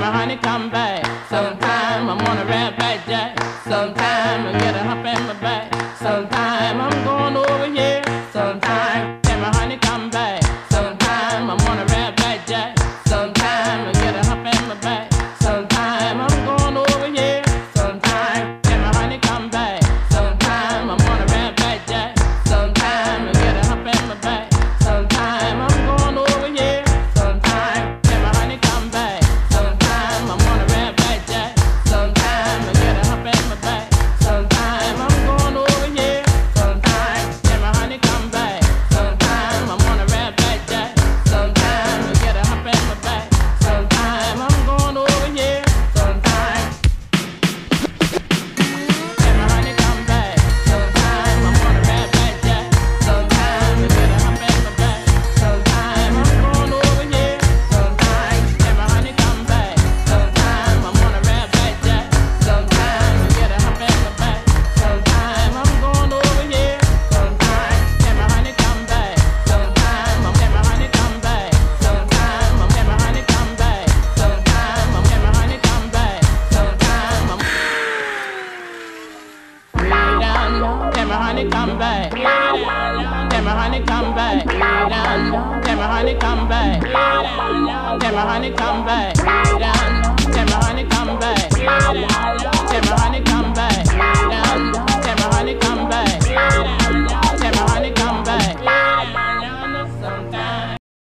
my honey come back. Sometime I'm on a red back jack. Sometime I get a hump in my back. Sometime I'm going over here. Sometime can my honey come back. Sometime I'm on a red back jack. Sometime I get a hump in my back. Sometime I'm going over here. Sometime can my honey come back. Sometime I'm on a red back jack. Sometime I get a hump in my back. Sometime I'm going over here. Sometime can my honey come back. Sometime I'm on a red back jack. Sometime I get a hump in my back. Sometime I'm going over here. Sometime can my honey come back. Sometime I'm on a red back jack. Sometime I get a hump in my back. Sometime I'm going over here. Sometime can my honey come back. Sometime I'm on a red back jack. Sometime I get a hump in my back. Sometime I'm going over here. Sometime can my honey come back. Sometime I'm on a red back jack. Sometime I get a hump in my back. Sometime I'm going over here. Sometime can my honey come back. Sometime I'm can my honey come back. Sometime I'm can my honey come back. Sometime I'm can my honey come back. Sometime I'm way down low. Can my honey come back? Can my honey come back? Down low. Can my honey come back? Can my honey come back? Down low. Can my honey come back? Can my honey come back? Down low. Can my honey come back? Can my honey come back? Sometime.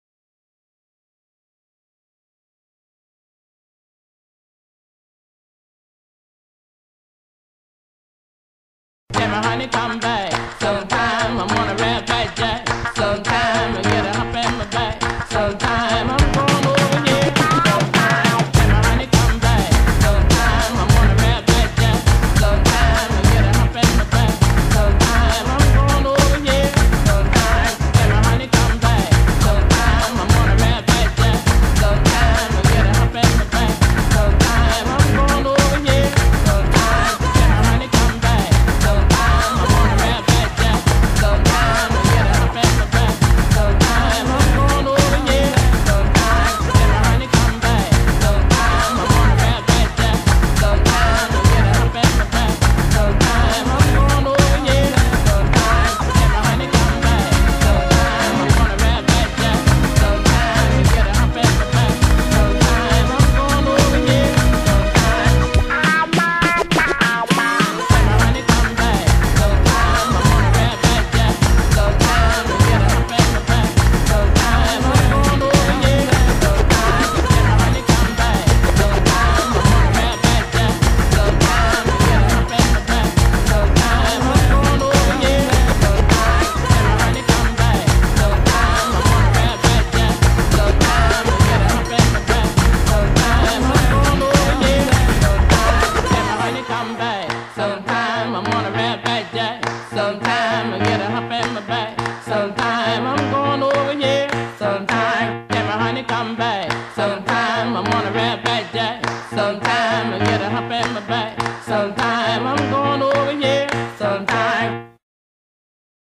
Can my honey come back? Sometime I'm on a red back jack. Sometime I get a hump in my back. Sometime I'm going over here. Sometime can my honey come back? Sometime I'm on a red back jack. Sometime I get a hump in my back. Sometime I'm going over here. Sometime can my honey come back? Sometime I'm on a red back jack. Sometime I get a hump in my back. Sometime I'm going over here. Sometime can my honey come back? Sometime I'm on a red back jack. Sometime I get a hump in my back. Sometime I'm going over here. Sometime can my honey come back? Sometime I'm on a red back jack. Sometime I get a hump in my back. Sometime I'm going over here. Sometime can my honey come back? Sometime I'm on a red back jack. Sometime I get a hump in my back. Sometime I'm going over here. Sometime can my honey come back? Sometime I'm on a red back jack. Sometime I get a hump in my back. Sometime I'm going over here. Sometime can my honey come back? Sometime I'm on a red back jack. Sometime I get a hump in my back. Sometime I'm going over here. Sometime can my honey come back? Sometime I'm on a red back jack. Sometime I get a hump in my back. Sometime I'm going over here. Sometime can my honey come back? Sometime I'm on a red back jack. Sometime I get a hump in my back. Sometime I'm going over here. Sometime can my honey come back? Sometime I'm on a red back jack. Sometime I get a hump in my back. Sometime I'm going over here. Sometime